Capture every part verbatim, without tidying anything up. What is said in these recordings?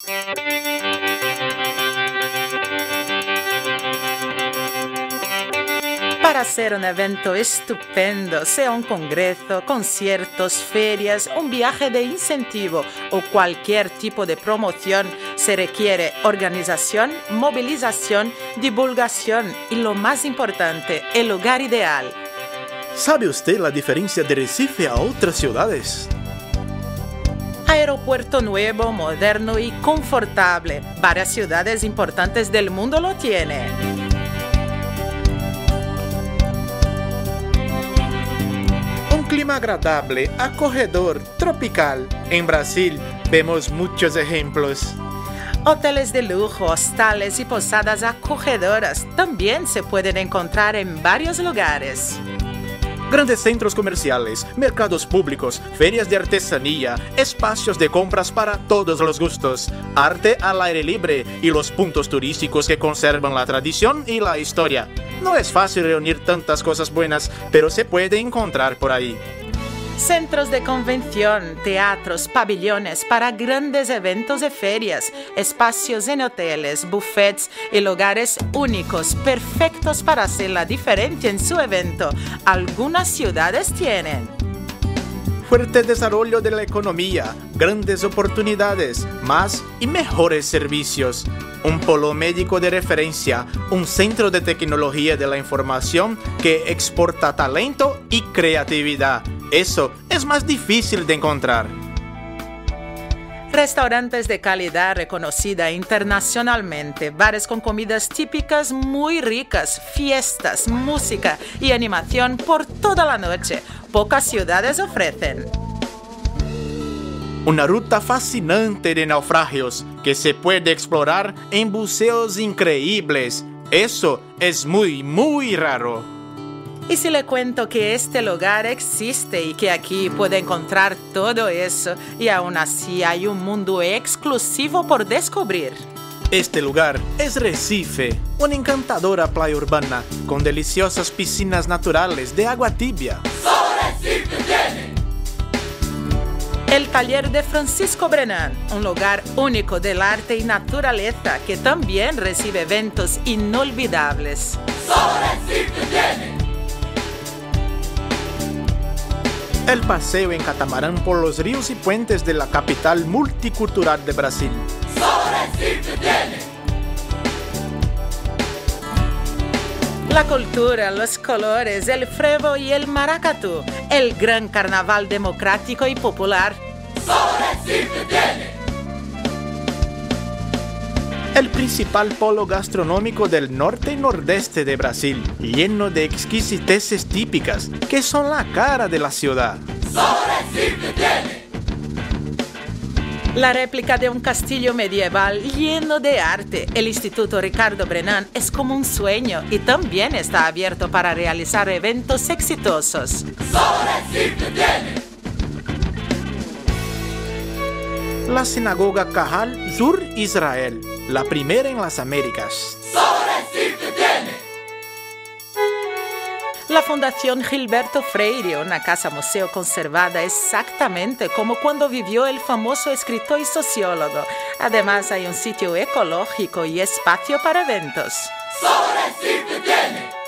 Para hacer un evento estupendo, sea un congreso, conciertos, ferias, un viaje de incentivo o cualquier tipo de promoción, se requiere organización, movilización, divulgación y, lo más importante, el lugar ideal. ¿Sabe usted la diferencia de Recife a otras ciudades? Aeropuerto nuevo, moderno y confortable. Varias ciudades importantes del mundo lo tienen. Clima agradable, acogedor, tropical. En Brasil vemos muchos ejemplos. Hoteles de lujo, hostales y posadas acogedoras también se pueden encontrar en varios lugares. Grandes centros comerciales, mercados públicos, ferias de artesanía, espacios de compras para todos los gustos, arte al aire libre y los puntos turísticos que conservan la tradición y la historia. No es fácil reunir tantas cosas buenas, pero se puede encontrar por ahí. Centros de convención, teatros, pabellones para grandes eventos y ferias, espacios en hoteles, buffets y lugares únicos, perfectos para hacer la diferencia en su evento. Algunas ciudades tienen fuerte desarrollo de la economía, grandes oportunidades, más y mejores servicios, un polo médico de referencia, un centro de tecnología de la información que exporta talento y creatividad. Eso es más difícil de encontrar. Restaurantes de calidad reconocida internacionalmente, bares con comidas típicas muy ricas, fiestas, música y animación por toda la noche. Pocas ciudades ofrecen. Una ruta fascinante de naufragios que se puede explorar en buceos increíbles. Eso es muy, muy raro. Y si le cuento que este lugar existe y que aquí puede encontrar todo eso, y aún así hay un mundo exclusivo por descubrir. Este lugar es Recife, una encantadora playa urbana con deliciosas piscinas naturales de agua tibia. ¡Solo Recife tiene! El taller de Francisco Brenan, un lugar único del arte y naturaleza que también recibe eventos inolvidables. ¡Solo Recife tiene! El paseo en catamarán por los ríos y puentes de la capital multicultural de Brasil. ¡Solo Recife tiene! La cultura, los colores, el frevo y el maracatú, el gran carnaval democrático y popular. ¡Solo Recife tiene! El principal polo gastronómico del norte y nordeste de Brasil, lleno de exquisiteces típicas que son la cara de la ciudad. ¡Solo Recife tiene! La réplica de un castillo medieval lleno de arte, el Instituto Ricardo Brenan, es como un sueño y también está abierto para realizar eventos exitosos. ¡Solo Recife tiene! La sinagoga Kahal Zur Israel, la primera en las Américas. ¡Solo Recife tiene! La Fundación Gilberto Freire, una casa-museo conservada exactamente como cuando vivió el famoso escritor y sociólogo. Además, hay un sitio ecológico y espacio para eventos. ¡Solo Recife tiene!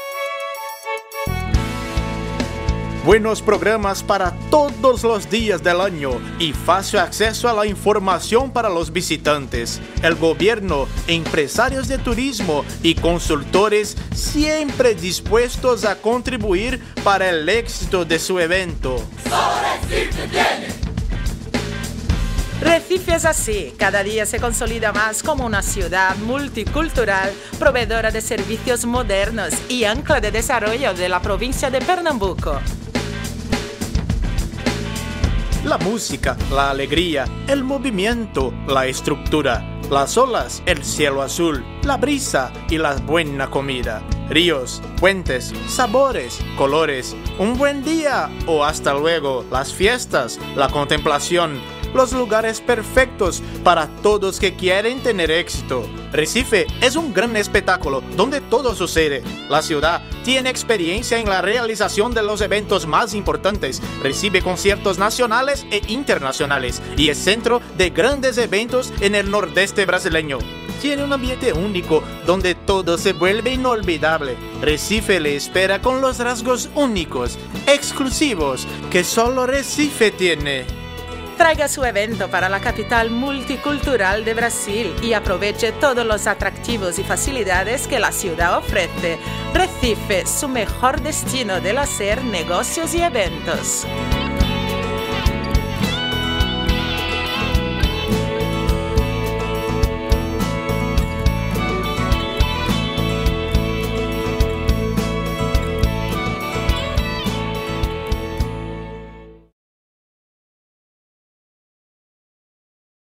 Buenos programas para todos los días del año y fácil acceso a la información para los visitantes. El gobierno, empresarios de turismo y consultores siempre dispuestos a contribuir para el éxito de su evento. ¡Solo Recife tiene! Recife es así, cada día se consolida más como una ciudad multicultural, proveedora de servicios modernos y ancla de desarrollo de la provincia de Pernambuco. La música, la alegría, el movimiento, la estructura, las olas, el cielo azul, la brisa y la buena comida, ríos, puentes, sabores, colores, un buen día o hasta luego, las fiestas, la contemplación, los lugares perfectos para todos que quieren tener éxito. Recife es un gran espectáculo donde todo sucede. La ciudad tiene experiencia en la realización de los eventos más importantes, recibe conciertos nacionales e internacionales y es centro de grandes eventos en el nordeste brasileño. Tiene un ambiente único donde todo se vuelve inolvidable. Recife le espera con los rasgos únicos, exclusivos, que solo Recife tiene. Traiga su evento para la capital multicultural de Brasil y aproveche todos los atractivos y facilidades que la ciudad ofrece. Recife, su mejor destino de hacer negocios y eventos.